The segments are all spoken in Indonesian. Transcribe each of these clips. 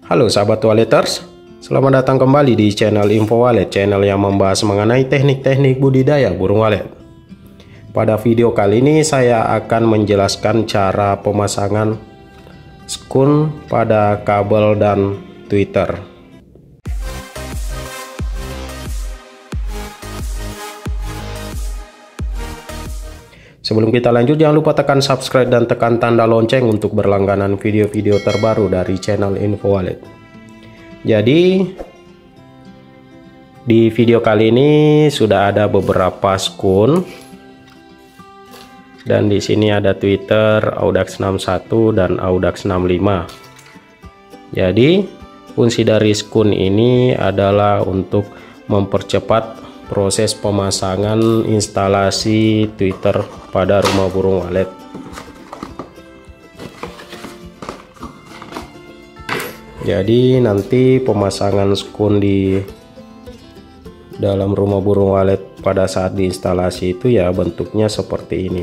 Halo sahabat walleters, selamat datang kembali di channel Info Wallet, channel yang membahas mengenai teknik-teknik budidaya burung walet. Pada video kali ini saya akan menjelaskan cara pemasangan skun pada kabel dan tweeter. Sebelum kita lanjut, jangan lupa tekan subscribe dan tekan tanda lonceng untuk berlangganan video-video terbaru dari channel Info Wallet. Jadi di video kali ini sudah ada beberapa skun, dan di sini ada Twitter Audax 61 dan Audax 65. Jadi fungsi dari skun ini adalah untuk mempercepat proses pemasangan instalasi Twitter pada rumah burung walet. Jadi nanti pemasangan skun di dalam rumah burung walet pada saat diinstalasi itu ya bentuknya seperti ini.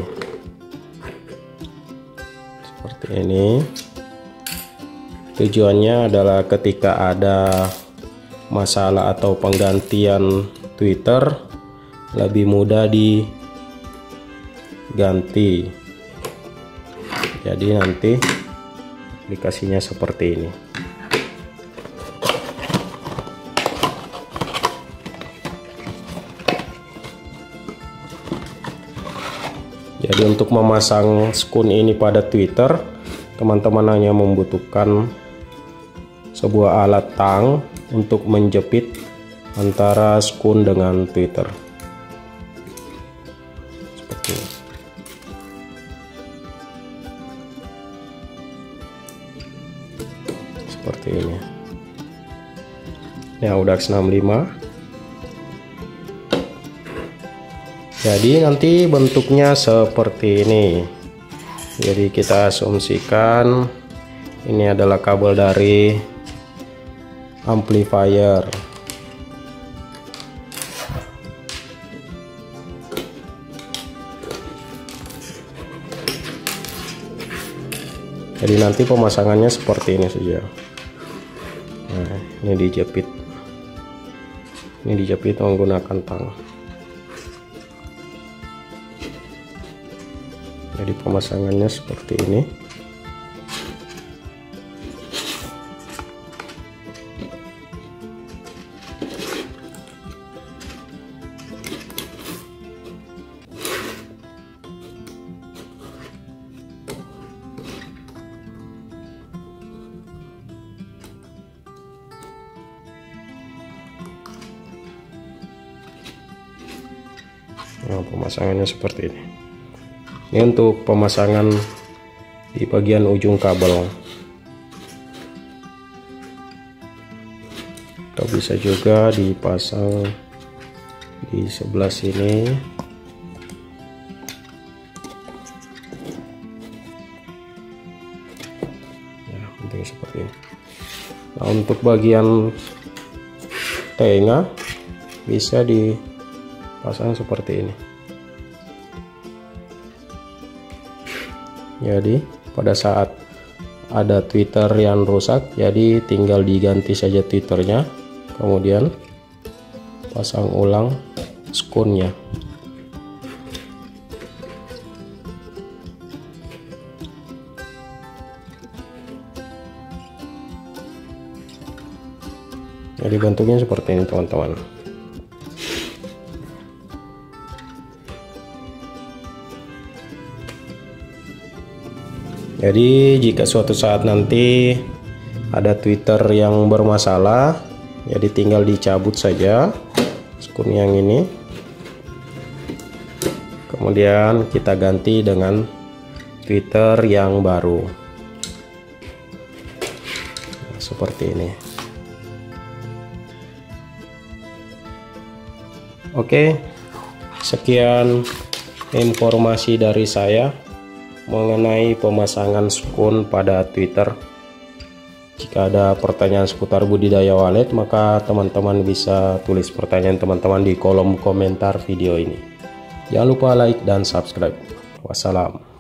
Seperti ini. Tujuannya adalah ketika ada masalah atau penggantian Twitter lebih mudah diganti. Jadi nanti aplikasinya seperti ini. Jadi untuk memasang skun ini pada Twitter, teman-teman hanya membutuhkan sebuah alat tang untuk menjepit antara skun dengan Twitter. Seperti ini. Ini Audax 65. Jadi nanti bentuknya seperti ini. Jadi kita asumsikan ini adalah kabel dari amplifier. Jadi nanti pemasangannya seperti ini saja. Nah, ini dijepit. Ini dijepit menggunakan tang. Jadi pemasangannya seperti ini. Nah, pemasangannya seperti ini. Ini untuk pemasangan di bagian ujung kabel. Atau bisa juga dipasang di sebelah sini. Ya, penting seperti ini. Nah, untuk bagian tengah bisa dipasang seperti ini. Jadi pada saat ada Twitter yang rusak, jadi tinggal diganti saja Twitternya, kemudian pasang ulang skunnya. Jadi bentuknya seperti ini teman-teman. Jadi jika suatu saat nanti ada Twitter yang bermasalah, jadi tinggal dicabut saja skun yang ini, kemudian kita ganti dengan Twitter yang baru. Nah, seperti ini. Oke, sekian informasi dari saya mengenai pemasangan skun pada Twitter. Jika ada pertanyaan seputar budidaya walet, maka teman-teman bisa tulis pertanyaan teman-teman di kolom komentar video ini. Jangan lupa like dan subscribe. Wassalam.